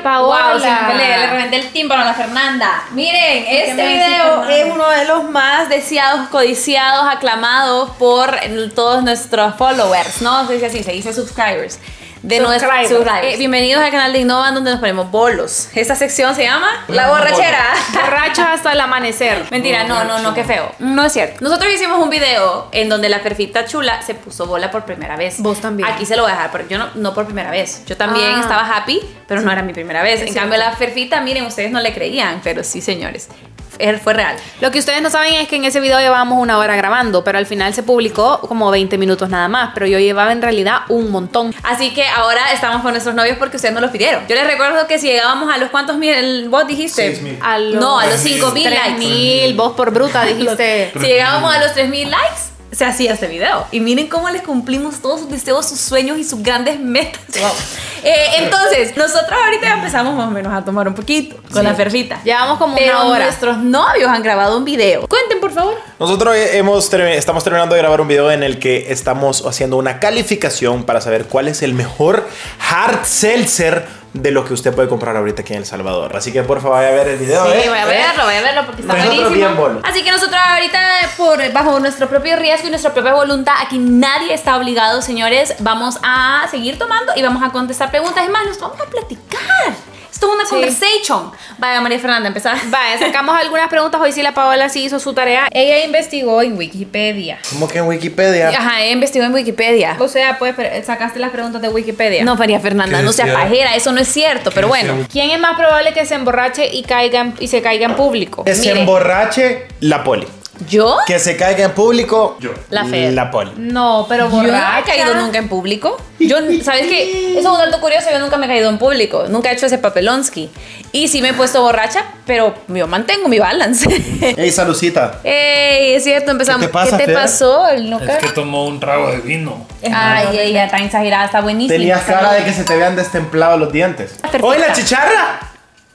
Paola. Wow, le reventé el tímpano a la Fernanda. Miren, este video es uno de los más deseados, codiciados, aclamados por todos nuestros followers, ¿no? Se dice así, se dice subscribers. De subscribers. Bienvenidos al canal de Innovan, donde nos ponemos bolos. Esta sección se llama La Borrachera. Borrachos hasta el amanecer. Mentira, no, qué feo. No es cierto. Nosotros hicimos un video en donde la Ferfita chula se puso bola por primera vez. Vos también. Aquí se lo voy a dejar, pero yo no por primera vez. Yo también estaba happy, pero no era mi primera vez. En cambio, la Ferfita, miren, ustedes no le creían, pero sí, señores. Fue real. Lo que ustedes no saben es que en ese video llevábamos 1 hora grabando, pero al final se publicó como 20 minutos nada más, pero yo llevaba en realidad un montón. Así que ahora estamos con nuestros novios porque ustedes nos los pidieron. Yo les recuerdo que si llegábamos a los cuantos mil, vos dijiste 6,000. A los 5,000 likes. 3,000, vos por bruta dijiste. Si llegábamos a los 3,000 likes, se hacía este video. Y miren cómo les cumplimos todos sus deseos, sus sueños y sus grandes metas. Wow. Entonces, nosotros ahorita ya empezamos más o menos a tomar un poquito con la Ferfita. Llevamos como Pero 1 hora. nuestros novios han grabado un video. Cuenten, por favor. Nosotros estamos terminando de grabar un video en el que estamos haciendo una calificación para saber cuál es el mejor hard seltzer de lo que usted puede comprar ahorita aquí en El Salvador. Así que por favor vaya a ver el video. Sí, voy a verlo porque está Nosotros buenísimo. bien bolos. Así que nosotros ahorita, bajo nuestro propio riesgo y nuestra propia voluntad, aquí nadie está obligado, señores. Vamos a seguir tomando y vamos a contestar preguntas. Es más, nos vamos a platicar. Esto es una conversation. Vaya, María Fernanda, empezar. Vaya, sacamos algunas preguntas. Hoy sí la Paola sí hizo su tarea. Ella investigó en Wikipedia. ¿Cómo que en Wikipedia? Ajá, investigó en Wikipedia. O sea, pues sacaste las preguntas de Wikipedia. No, María Fernanda, ¿Qué no seas decía? pajera, eso no es cierto, pero bueno. ¿Quién es más probable que se emborrache y se caiga en público? Que se Mire. emborrache la poli. ¿Yo? Que se caiga en público La Fer. la poli. No, pero Yo no me he borracha. caído nunca en público. Yo, ¿sabes qué? Eso es un dato curioso, yo nunca me he caído en público. Nunca he hecho ese papelonsky. Y sí me he puesto borracha, pero yo mantengo mi balance. Ey, salucita. Ey, es cierto, empezamos. ¿Qué te pasa, ¿Qué te Fer? pasó? Nunca... Es que tomó un trago de vino. Ay, ella está exagerada, está buenísima. Tenías cara de que se te habían destemplado los dientes. Perfecta. ¡Oye, la chicharra!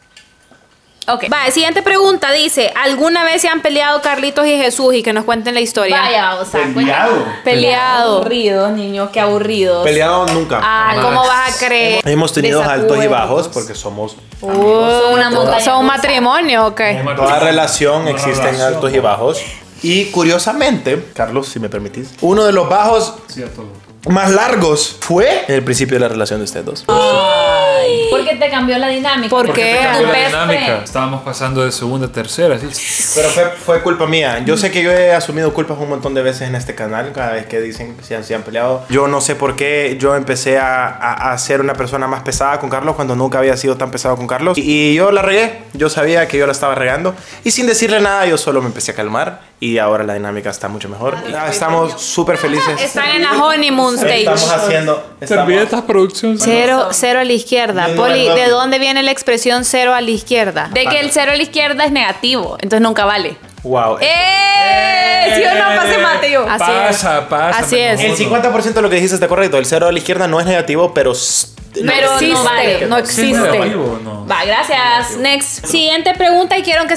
Ok. Vaya, siguiente pregunta dice: ¿alguna vez se han peleado Carlitos y Jesús? Y que nos cuenten la historia. Vaya, o sea, Peleado. Peleado. aburridos, niños, qué aburridos. Peleado nunca. Ah, ¿cómo vas a creer? Hemos tenido altos y Desacuerdos. bajos porque somos Son una montaña ¿Son un rusa. matrimonio o qué? toda relación existen relación. altos y bajos. Y curiosamente, Carlos, si me permitís, uno de los bajos Cierto. más largos fue en el principio de la relación de ustedes dos. ¿Por qué te cambió la dinámica? ¿Por Porque qué? te cambió Tu la best dinámica. friend. Estábamos pasando de segunda a tercera. ¿Sí? Pero fue culpa mía. Yo sé que yo he asumido culpas un montón de veces en este canal, cada vez que dicen que se han peleado. Yo no sé por qué yo empecé a ser una persona más pesada con Carlos cuando nunca había sido tan pesado con Carlos. Y yo la regué. Yo sabía que yo la estaba regando. Y sin decirle nada, yo solo me empecé a calmar. Y ahora la dinámica está mucho mejor. Estamos súper felices. Están en la honeymoon stage. Estamos haciendo... Servilletas, producción. Cero a la izquierda. Viendo Poli, el ¿de doble. dónde viene la expresión cero a la izquierda? De que el cero a la izquierda es negativo, entonces nunca vale. Wow. ¿Sí o no? Pase mate yo. Así es. Pasa. Así es. El 50% de lo que dijiste está correcto. El cero a la izquierda no es negativo, pero... Pero existe, no vale. no Sí, existe. negativo, no. Va, gracias. Next. Siguiente pregunta y quiero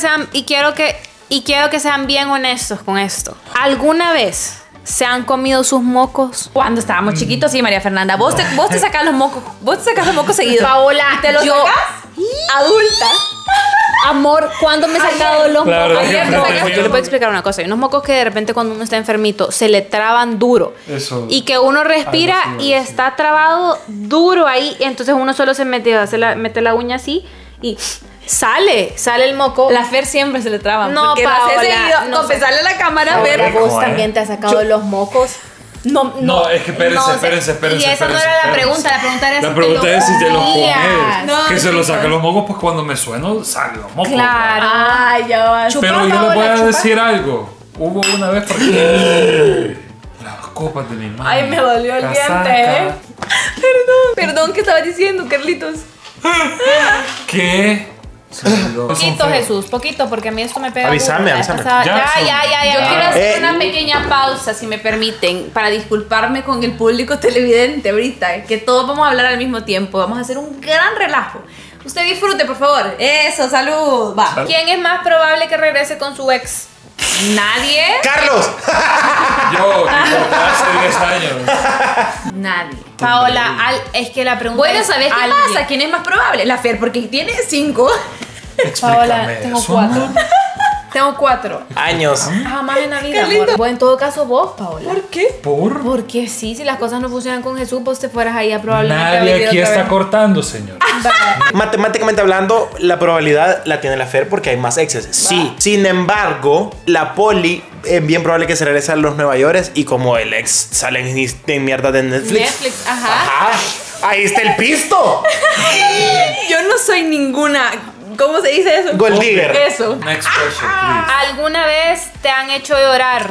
que sean bien honestos con esto. ¿Alguna vez se han comido sus mocos? Cuando estábamos chiquitos, sí, María Fernanda. Vos te sacas los mocos. Vos te sacas los mocos seguidos. Paola, ¿te los yo- sacas? Adulta. Amor, ¿cuándo me he sacado los La mocos? verdad que Ayer me no, saqué- yo Yo le puedo explicar una cosa. Hay unos mocos que de repente cuando uno está enfermito se le traban duro. Eso. Y que uno respira Algo así, y está trabado duro ahí. Y entonces uno solo se mete la uña así y sale el moco. La Fer siempre se le traban. No, porque lo hace Paola, seguido. no Confesarle a la cámara, Paola, Fer. vos Joder. también te has sacado los mocos. No, es que espérense. Y esa no era la pregunta. La pregunta era La si pregunta te es si te los comías. comes. No, Que se sí, los saque los mocos, pues cuando me sueno, salen los mocos. Claro. Ay, ya va. Pero yo les voy a chupa. decir algo. Hubo una vez porque las copas de mi madre. Ay, me dolió el casaca, diente, Perdón, ¿qué estabas diciendo, Carlitos? ¿Qué? Se me olvidó. Poquito, Jesús, poquito, porque a mí esto me pega. Avísame, duro. La avísame. pasada- Jackson. Ya. Yo quiero hacer Eh. una pequeña pausa, si me permiten, para disculparme con el público televidente ahorita, que todos vamos a hablar al mismo tiempo. Vamos a hacer un gran relajo. Usted disfrute, por favor. Eso, salud. Va. ¿Quién es más probable que regrese con su ex? ¿Nadie? ¡Carlos! Yo, que corté hace 10 años. Nadie. Paola, es que la pregunta Bueno, es ¿sabes qué alguien. pasa? ¿Quién es más probable? La Fer, porque tiene 5. Paola, Explícame tengo eso, 4. ¿no? Tengo 4. Años. Jamás en la vida, amor. Pues en todo caso vos, Paola. ¿Por qué? ¿Por? Porque sí, si las cosas no funcionan con Jesús, pues te fueras ahí a probablemente a Nadie vivir aquí otra está vez. cortando, señor. Matemáticamente hablando, la probabilidad la tiene la Fer porque hay más exes. Sí. Sin embargo, la Poli es bien probable que se regrese a los Nueva York y como el ex sale en mierda de Netflix. Netflix, ajá. Ajá. Ahí está el pisto. Yo no soy ninguna. ¿Cómo se dice eso? Gold digger. Eso. Next question, please. ¿Alguna vez te han hecho llorar?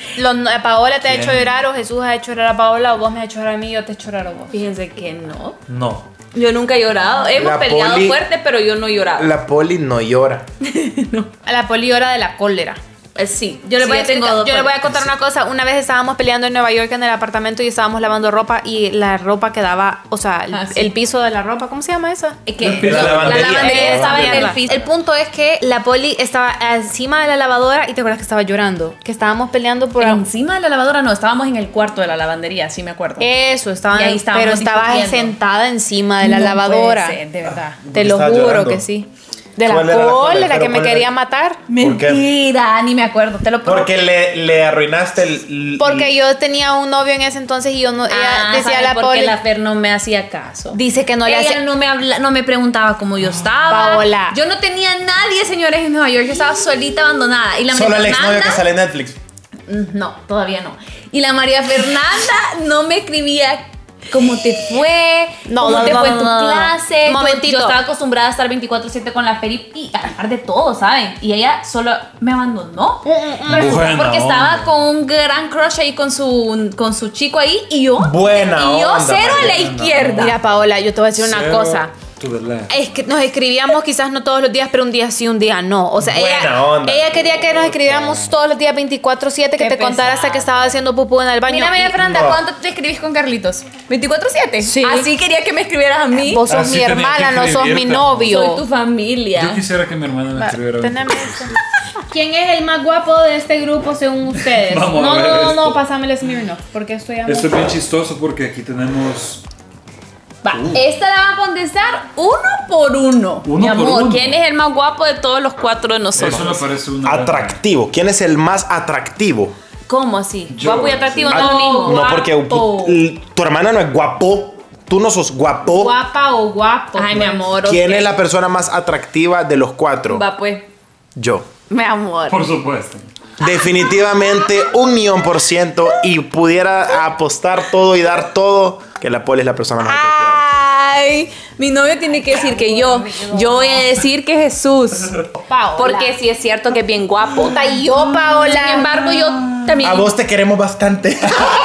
Paola te ha hecho llorar, o Jesús ha hecho llorar a Paola, o vos me has hecho llorar a mí, y yo te he hecho llorar a vos. Fíjense que no. No. Yo nunca he llorado. Hemos La peleado Poli- fuerte, pero yo no he llorado. La Poli no llora. A la Poli llora de la cólera. Sí, yo le Sí, voy a es que explicar. yo le voy a contar una cosa. Una vez estábamos peleando en Nueva York en el apartamento y estábamos lavando ropa y la ropa quedaba, o sea, Ah, sí. el piso de la ropa, ¿cómo se llama esa? Que La lavandería. la lavandería estaba en el Mierda. piso. El punto es que la Poli estaba encima de la lavadora y te acuerdas que estaba llorando, que estábamos peleando por Encima de la lavadora no, estábamos en el cuarto de la lavandería, sí me acuerdo. eso, estaba, Y ahí estábamos pero estabas discutiendo. sentada encima de la No lavadora. puede ser, de verdad. Te lo Estaba juro llorando. que sí. De la ¿Cuál era la cólera? cólera que Pero me ¿cuál era? quería matar. ¿Por qué? Mentira, ni me acuerdo, te lo prometo. Porque le arruinaste el. Porque yo tenía un novio en ese entonces y yo no, ella decía ¿sabe a la por Poli, qué la Fer no me hacía caso? dice que no le Ella hacía. no me preguntaba cómo yo estaba. Paola. Yo no tenía nadie, señores, en Nueva York. Yo estaba solita, abandonada. Y la Solo el María exnovio que Fernanda- sale en Netflix. No, todavía no. Y la María Fernanda no me escribía cómo te fue, No, cómo no, te no, fue no, en tu no, no. clase. Momentito. Yo estaba acostumbrada a estar 24/7 con la Fer y a hablar de todo, ¿saben? Y ella solo me abandonó. Buena Porque estaba onda. con un gran crush ahí con su chico ahí y yo. Buena y yo onda, cero a la Mariana. izquierda. Mira, Paola, yo te voy a decir una Zero cosa. to the left. Es que nos escribíamos quizás no todos los días, pero un día sí, un día no. O sea, Buena onda. ella quería que nos escribiéramos todos los días 24/7, que Qué te contara hasta pesada. que estaba haciendo pupú en el baño. Mira, María Y Fernanda, no. ¿cuánto te escribís con Carlitos? ¿24/7? Sí. Así quería que me escribieras a mí. vos sos Así mi tenía hermana, que no sos mi escribirte. novio. Soy tu familia. Yo quisiera que mi hermana me escribiera. Teneme eso. ¿Quién es el más guapo de este grupo según ustedes? Vamos a no, ver no, no, esto. no, pásame el Smirnoff, porque esto ya Esto es bien chistoso porque aquí tenemos. Va, esta la va a contestar uno por uno. Uno Mi por amor, uno. ¿quién es el más guapo de todos los 4 de nosotros? Eso me parece una. Atractivo. ¿Quién es el más atractivo? ¿Cómo así? Yo, Guapo y atractivo sí. no es lo mismo. No, porque Guapo. tu hermana no es guapo. Tú no sos guapo. guapa o guapo. Ay, mi pues. amor. ¿Quién ok. es la persona más atractiva de los 4? Va, pues. Yo. Mi amor. Por supuesto. Definitivamente 1,000,000% y pudiera apostar todo y dar todo que la Poli es la persona más atractiva. Ay, mi novio tiene que decir que yo voy a decir que Jesús. Paola. Porque sí es cierto que es bien guapo. Puta, y yo, Paola. Sin embargo, yo también. A vos te queremos bastante.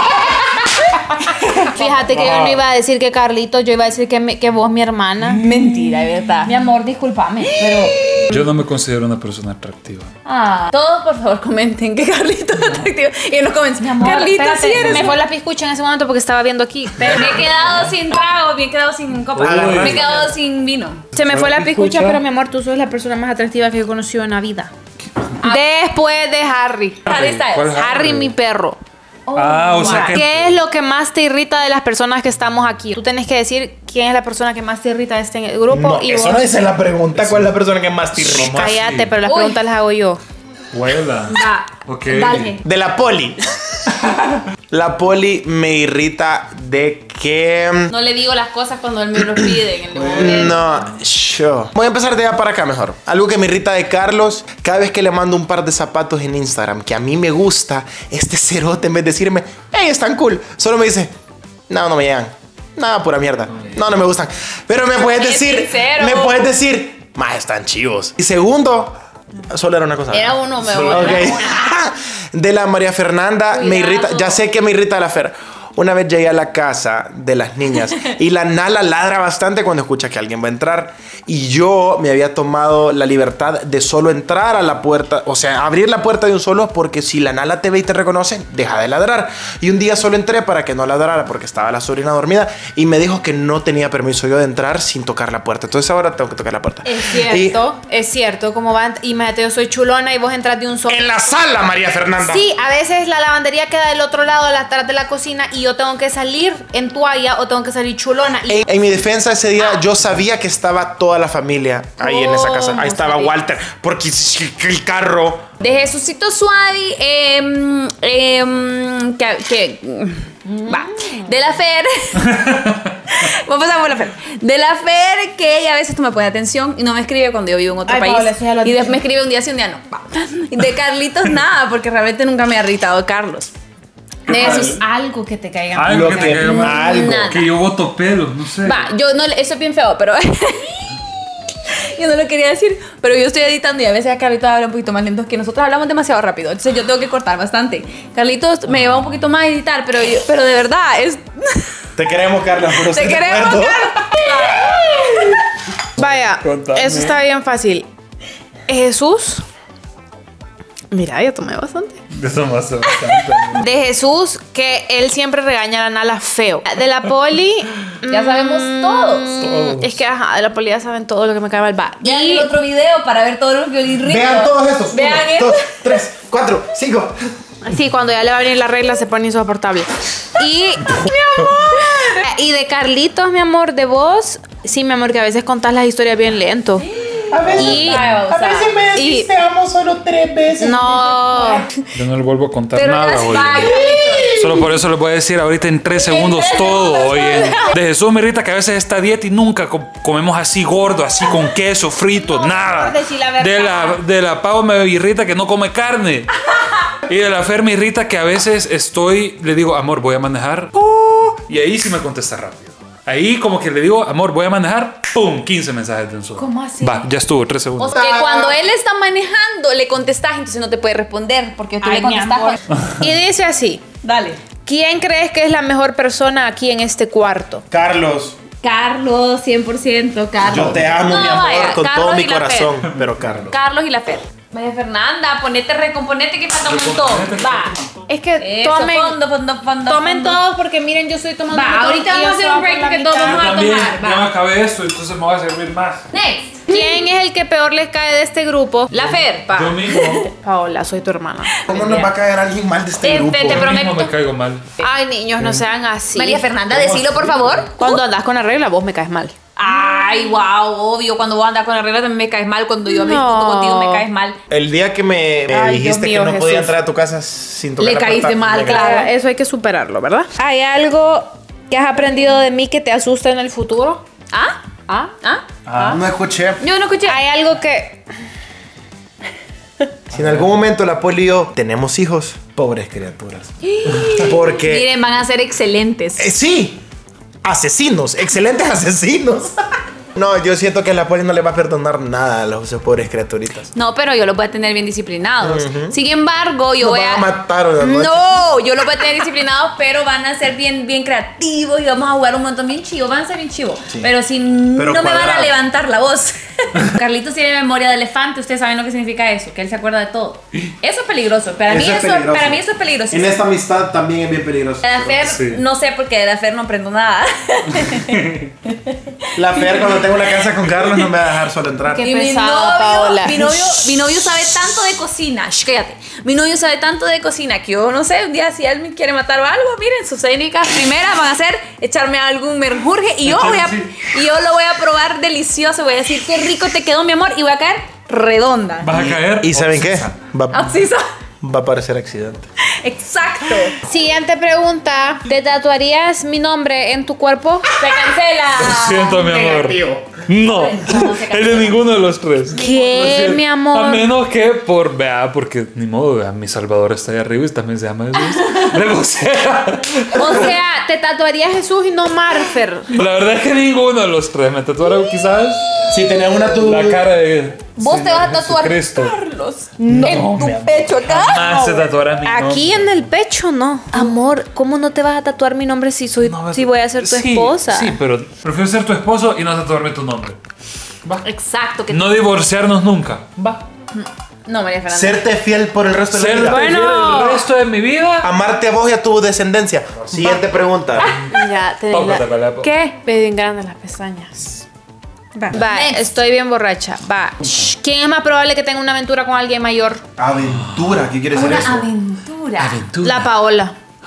Fíjate que yo no iba a decir que Carlitos, yo iba a decir que vos, mi hermana. Mentira, de verdad. Mi amor, discúlpame, pero. Yo no me considero una persona atractiva. Todos, por favor, comenten que Carlitos es atractivo. Y en los comments, Mi amor, Carlitos, sí espérate, eres. me fue la piscucha en ese momento porque estaba viendo aquí. Pero me he quedado sin trago, me he quedado sin copa. Uy. Me he quedado sin vino. Se me fue la piscucha, Piscucha. pero mi amor, tú sos la persona más atractiva que he conocido en la vida. Después de Harry. Harry Styles. ¿Cuál es Harry, mi perro. O sea que. ¿Qué es lo que más te irrita de las personas que estamos aquí? Tú tienes que decir quién es la persona que más te irrita de este grupo No, y eso vos. no es la pregunta. ¿Cuál es la persona que más te irrita? más? Cállate, Sí. pero las Uy. preguntas las hago yo. Huela. Va. Ok. Dale. De la Poli. La Poli me irrita de que... No le digo las cosas cuando él me los pide. En el momento. No, yo. Voy a empezar de allá para acá mejor. Algo que me irrita de Carlos, cada vez que le mando un par de zapatos en Instagram que a mí me gusta, este cerote en vez de decirme, hey, están cool, solo me dice, no me llegan. No, pura mierda. No me gustan. Pero me puedes Es decir, sincero. más están chivos. Y segundo, solo era una cosa. Era uno mejor. Ok. De la María Fernanda me irrita, ya sé que me irrita la Fer. Una vez llegué a la casa de las niñas y la Nala ladra bastante cuando escucha que alguien va a entrar. Y yo me había tomado la libertad de solo entrar a la puerta, o sea, abrir la puerta de un solo, porque si la Nala te ve y te reconoce, deja de ladrar. Y un día solo entré para que no ladrara porque estaba la sobrina dormida y me dijo que no tenía permiso yo de entrar sin tocar la puerta. Entonces ahora tengo que tocar la puerta. Es cierto, como van, imagínate, yo soy chulona y vos entras de un solo. En la sala, María Fernanda. Sí, a veces la lavandería queda del otro lado, atrás de la cocina, y yo yo tengo que salir en toalla o tengo que salir chulona. Y En mi defensa ese día yo sabía que estaba toda la familia ahí en esa casa. Ahí estaba Walter, porque el carro... De Jesucito Suadi, va. De la Fer. Vamos a pasar por la Fer. De la Fer, que ella a veces tú me pone atención y no me escribe cuando yo vivo en otro país. Paola, eso ya lo y dije. me escribe un día sí, un día no. Va. De Carlitos nada, porque realmente nunca me ha irritado Carlos. De Jesús, algo que te caiga mal. Algo que te caiga mal. Algo. Nada. Que yo boto pelos, no sé. Va, yo no, eso es bien feo, pero yo no lo quería decir, pero yo estoy editando y a veces Carlitos habla un poquito más lento que nosotros hablamos demasiado rápido, entonces yo tengo que cortar bastante. Carlitos me lleva un poquito más a editar, pero de verdad es... Te queremos, Carlos, pero Te estoy de queremos, acuerdo. Carlos. vaya, Contame. eso está bien fácil. Jesús. Mira, yo tomé bastante. Eso me hace bastante. De Jesús, que él siempre regaña a la Nala feo. De la Poli. Ya sabemos todos. Todos. Es que, ajá, de la Poli ya saben todo lo que me cae mal. Va. Ya Y el otro video para ver todo lo que yo le irrito. Vean todos estos. Vean 1, esto. 2, 3, 4, 5. sí, cuando ya le va a venir la regla se pone insoportable. Y. ¡Mi amor! Y de Carlitos, mi amor, de vos. Sí, mi amor, que a veces contás las historias bien lento. A veces, Y- me decís te amo solo 3 veces. No. Yo no le vuelvo a contar Pero nada, ya oye. está. Solo por eso les voy a decir ahorita en 3 segundos todo, oye. De Jesús me irrita que a veces está dieta y nunca comemos así gordo, así con queso, frito, nada. por decir la verdad. De la Pau me irrita que no come carne. Y de la Fer me irrita que a veces le digo, amor, voy a manejar. Y ahí sí me contesta rápido. Ahí como que le digo, amor, voy a manejar. ¡Pum! 15 mensajes de un solo. ¿Cómo así? Va, ya estuvo, 3 O segundos. sea, que cuando él está manejando, le contestas, entonces no te puede responder, porque tú Ay, le mi contestas. amor. Y dice así: Dale. ¿quién crees que es la mejor persona aquí en este cuarto? Carlos, Carlos, 100%, Carlos. yo te amo, No, mi amor, vaya, con Carlos todo mi y la Fer. corazón. Pero Carlos. Carlos y la Fer. Vaya, Fernanda, recomponete que falta un montón. Recomponete. Va. Es que Eso, tomen, fondo. tomen todos porque miren, yo estoy tomando. Va, un montón ahorita y vamos a eso hacer un va break por la porque todos mitad. vamos a También, tomar, va. ya me acabé esto, entonces me va a servir más. Next. ¿Quién es el que peor les cae de este grupo? La Fer, pa. Yo mismo, Paola, soy tu hermana. ¿Cómo nos va a caer alguien mal de este grupo? Te yo prometo. mismo me caigo mal. Ay, niños, no sean así. María Fernanda, decilo por favor. Cuando andas con la regla, vos me caes mal. Ay, wow, obvio. Cuando vos andas con la regla también me caes mal. Cuando yo me No. discuto contigo me caes mal. El día que me Ay, dijiste Dios mío, que no podía Jesús. entrar a tu casa sin tocar Le la caíste puerta, mal, me claro. caí. Eso hay que superarlo, ¿verdad? ¿Hay algo que has aprendido de mí que te asusta en el futuro? ¿Ah? ¿Ah? ¿Ah? No escuché. Yo no escuché. ¿Hay algo que... Si en algún momento la Poli y yo tenemos hijos, pobres criaturas. Porque... Miren, van a ser excelentes. Sí, asesinos, excelentes asesinos. No, yo siento que la Poli no le va a perdonar nada a los esos pobres criaturitas. No, pero yo los voy a tener bien disciplinados. Sin embargo, yo Nos voy van a... a matar una noche. No, yo los voy a tener disciplinados, pero van a ser bien creativos y vamos a jugar un montón bien chivo. Van a ser bien chivos. Sí. Pero si Pero no me van a cuadrado. levantar la voz. Carlitos tiene memoria de elefante. Ustedes saben lo que significa eso, que él se acuerda de todo. Eso es peligroso. Para mí eso es peligroso. En esta amistad también es bien peligroso. De la Fer, Sí. no sé porque de la Fer no aprendo nada. La Fer cuando tengo una casa con Carlos no me va a dejar solo entrar. Qué Y pesada, Paola. mi novio sabe tanto de cocina. Shh, cállate. Mi novio sabe tanto de cocina que yo no sé, un día si él me quiere matar o algo, miren, sus técnicas primeras van a ser echarme algún menjurje y yo lo voy a probar delicioso. Voy a decir qué rico te quedó, mi amor, y voy a caer redonda. Vas a caer. ¿Y saben qué? obsesa. Así son. Va a parecer accidente. Exacto. Siguiente pregunta. ¿Te tatuarías mi nombre en tu cuerpo? Se cancela. Lo siento, mi amor. No, es de ninguno de los tres. ¿Qué, Lo siento. mi amor? A menos que porque ni modo, vea, mi Salvador está ahí arriba y también se llama Jesús. O sea, O sea, ¿te tatuarías Jesús y no Marfer? la verdad es que ninguno de los tres. Me tatuaron quizás Si tenés una tu... la cara de. Vos te vas a tatuar Cristo. Carlos No, en tu mi amor. pecho acá. Más se tatuará mi Aquí nombre. en el pecho, no. Amor, ¿cómo no te vas a tatuar mi nombre si voy a ser tu Sí, esposa? Sí, pero prefiero ser tu esposo y no tatuarme tu nombre. Va. Exacto. Que No divorciarnos nunca. Va. No, María Fernanda. Serte fiel por el resto de Ser la vida. Bueno. el resto de mi vida. Amarte a vos y a tu descendencia. Siguiente pregunta. Ya, te Pau, la- ¿Qué? Me bien grandes las pestañas. Va, Next. estoy bien borracha. Va. Shh, ¿quién es más probable que tenga una aventura con alguien mayor? Aventura, ¿qué quiere decir Una eso? aventura. La Paola.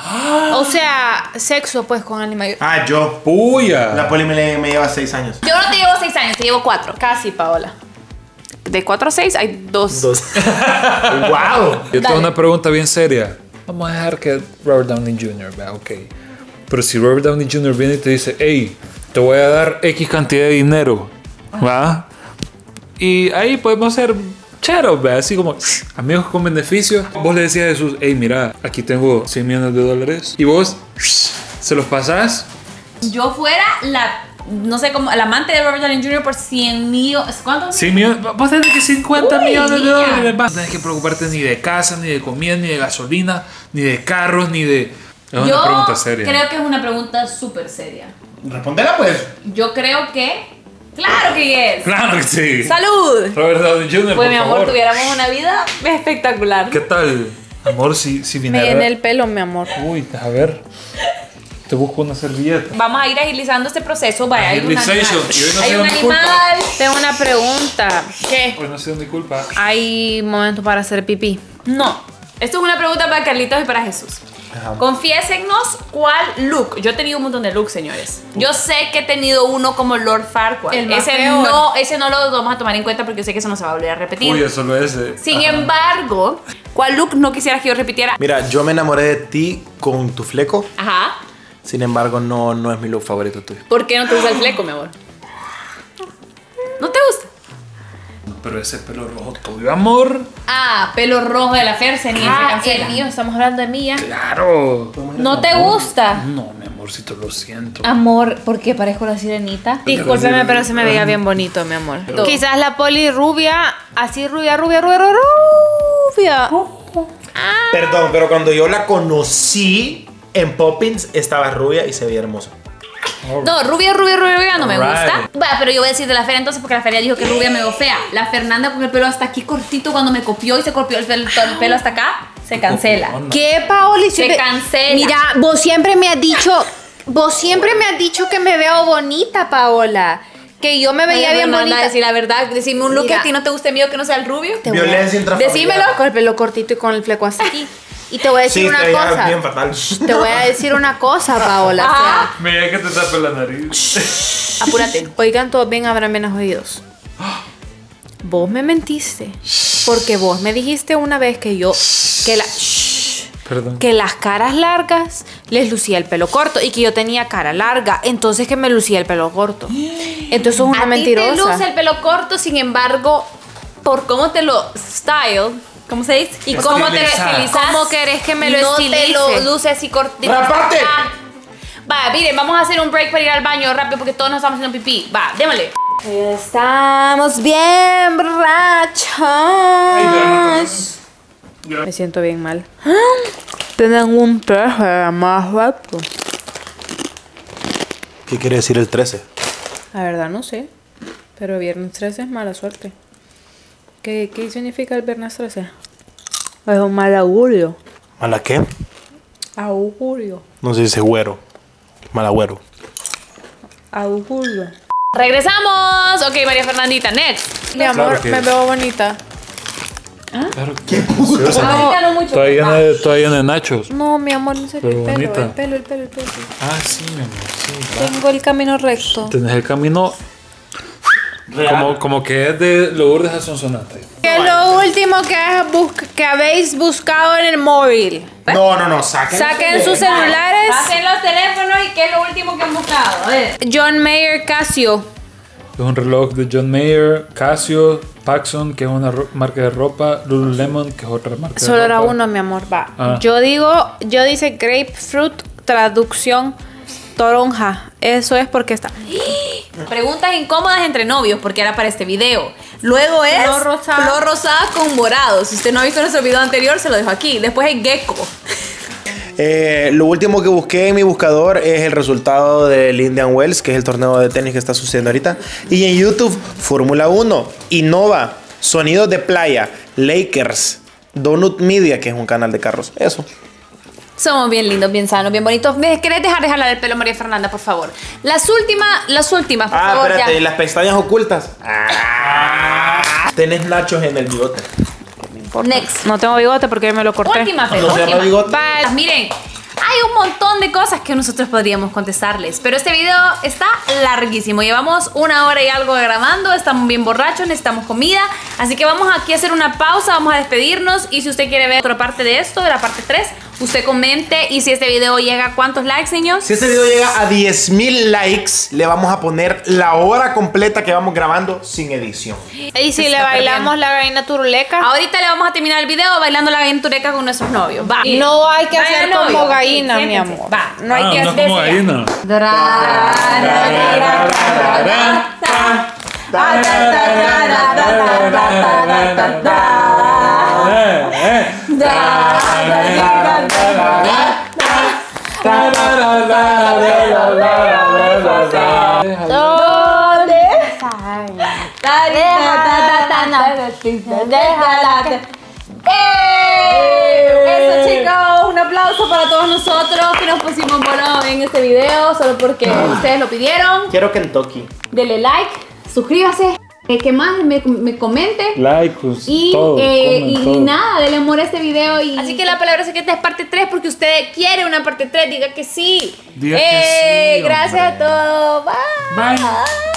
O sea, sexo pues con alguien mayor. Ah, yo. ¡Puya! La Poli me lleva 6 años. Yo no te llevo 6 años, te llevo 4. Casi, Paola. De 4 a 6 hay 2. ¡Wow! Yo tengo una pregunta bien seria. Vamos a dejar que Robert Downey Jr. vea, ok. Pero si Robert Downey Jr. viene y te dice, hey, te voy a dar X cantidad de dinero, ¿va? Y ahí podemos ser cheros, ¿va? Así como amigos con beneficios. Vos le decías a Jesús, hey, mira, aquí tengo $100 millones. Y vos se los pasás. Yo fuera no sé cómo, la amante de Robert Downey Jr. por 100 millones. ¿Cuántos? 100 millones. Vos tenés que 50 Uy, millones de niña. dólares. No tenés que preocuparte ni de casa, ni de comida, ni de gasolina, ni de carros, ni de... Es una Yo pregunta seria. creo que es una pregunta súper seria. Respondela pues. Yo creo que... ¡Claro que es! Claro que sí. ¡Salud! Robert Downey Jr., Pues por mi amor, favor. tuviéramos una vida espectacular. ¿Qué tal? Amor, si Me viniera... llené el pelo, mi amor. Uy, a ver. Te busco una servilleta. Vamos a ir agilizando este proceso. Vaya, hay un animal. Agilization. Y hoy no Hay sea un mi culpa. animal. Tengo una pregunta. ¿Qué? Pues no ha sido mi culpa. Hay momento para hacer pipí. No. Esto es una pregunta para Carlitos y para Jesús. Confiésennos cuál look. Yo he tenido un montón de looks, señores. Yo sé que he tenido uno como Lord Farquaad. El más Ese feo. ese no lo vamos a tomar en cuenta porque yo sé que eso no se va a volver a repetir. Uy, solo ese. Sin embargo, ¿cuál look no quisieras que yo repitiera? Mira, yo me enamoré de ti con tu fleco. Ajá. Sin embargo, no es mi look favorito tuyo. ¿Por qué no te gusta el fleco, mi amor? ¿No te gusta? Pero ese pelo rojo tuyo, amor. Ah, pelo rojo de la Fersen y se cancela. el mío, estamos hablando de mía. Claro. ¿No te gusta? No, mi amorcito, lo siento. Amor, ¿por qué parezco la sirenita? Discúlpeme, pero se me veía bien bonito, mi amor. Quizás la Poli rubia, así rubia. Perdón, pero cuando yo la conocí en Poppins, estaba rubia y se veía hermosa. No, rubia no me Alright. gusta. Va, pero yo voy a decir de la Feria entonces porque la Feria dijo que rubia me veo fea. La Fernanda con el pelo hasta aquí cortito cuando me copió y se copió el pelo hasta acá, se cancela. ¿Qué, Paoli? Se cancela. Mira, vos siempre me has dicho que me veo bonita, Paola. Que yo me veía Oye, bien Fernanda, bonita. decir la verdad, decime un look que Mira. a ti no te guste mío que no sea el rubio. Violencia intrafamiliar. Decímelo. Con el pelo cortito y con el fleco hasta aquí. Y te voy a decir Sí, una te veía cosa. bien fatal. Te voy a decir una cosa, Paola. O sea, Mira que te tape la nariz. apúrate. Oigan todos bien, abran bien los oídos. Vos me mentiste. Porque vos me dijiste una vez Perdón. que las caras largas les lucía el pelo corto y que yo tenía cara larga, entonces que me lucía el pelo corto. Entonces es una A ti mentirosa. te luce el pelo corto, sin embargo, por cómo te lo style, ¿cómo se dice? Y cómo te lo Estilizar. estilizas. ¿Cómo querés que me lo no estilice? te lo luce así cortito. ¡Rápate! Va, miren, vamos a hacer un break para ir al baño rápido porque todos nos estamos haciendo pipí. Va, démosle. Estamos bien borrachos. Me siento bien mal. Tienen un traje más rápido. ¿Qué quiere decir el 13? La verdad no sé. Pero viernes 13 es mala suerte. ¿Qué significa el viernes 13? Es un mal augurio. ¿Mala qué? Augurio. No se dice güero. Malagüero. Augurio. Regresamos. Ok, María Fernandita, next. Mi amor, que me es. veo bonita. Claro que preciosa. Americano mucho. Toda llena de nachos. No, mi amor, en serio, Pero bonita. el pelo. Ah, sí, mi amor. Sí, va. Tengo el camino recto. Tenés el camino como que es de Lourdes a Sonsonate. ¿Qué es lo último que habéis buscado en el móvil? No, saquen. Saquen sus celulares. Hacen los teléfonos y qué es lo último que han buscado. A ver. John Mayer Casio. Es un reloj de John Mayer, Casio, Paxson, que es una marca de ropa, Lululemon, que es otra marca de ropa. Solo era uno, mi amor, va. Ah. Yo dice grapefruit, traducción toronja. Eso es porque está. Preguntas incómodas entre novios, porque era para este video. Luego es Flor rosada. flor rosada con morado. Si usted no ha visto nuestro video anterior, se lo dejo aquí. Después hay gecko. Lo último que busqué en mi buscador es el resultado del Indian Wells, que es el torneo de tenis que está sucediendo ahorita. Y en YouTube, Fórmula 1, Innova, Sonidos de Playa, Lakers, Donut Media, que es un canal de carros. Eso. Somos bien lindos, bien sanos, bien bonitos. ¿Me querés dejar de jalar el pelo, María Fernanda, por favor? Las últimas, por favor, espérate, ya. ¿y las pestañas ocultas? Tenés nachos en el bigote. Next. No tengo bigote porque yo me lo corté. Última, Fer, No se llama última. bigote. Va, miren. Hay un montón de cosas que nosotros podríamos contestarles, pero este video está larguísimo. Llevamos 1 hora y algo grabando, estamos bien borrachos, necesitamos comida, así que vamos aquí a hacer una pausa, vamos a despedirnos y si usted quiere ver otra parte de esto, de la parte 3, usted comente y si este video llega a ¿cuántos likes, niños? Si este video llega a 10,000 likes, le vamos a poner la hora completa que vamos grabando sin edición. Y si le bailamos la gallina turuleca. Ahorita le vamos a terminar el video bailando la aventureca con nuestros novios. Va. No hay que hacer Vaya como novio. gallina, Sí, mi siéntense. amor. Va. No hay que no hacer. como gallina. Eso, chicos, un aplauso para todos nosotros que nos pusimos bono en este video solo porque ustedes lo pidieron. Quiero Kentucky. Dele like, suscríbase, que más me comente. Like, Y, todo, y comen todo. nada, denle amor a este video. Así que la palabra secreta es parte 3 porque usted quiere una parte 3. Diga que sí. Diga que sí, Gracias hombre. a todos. Bye. Bye.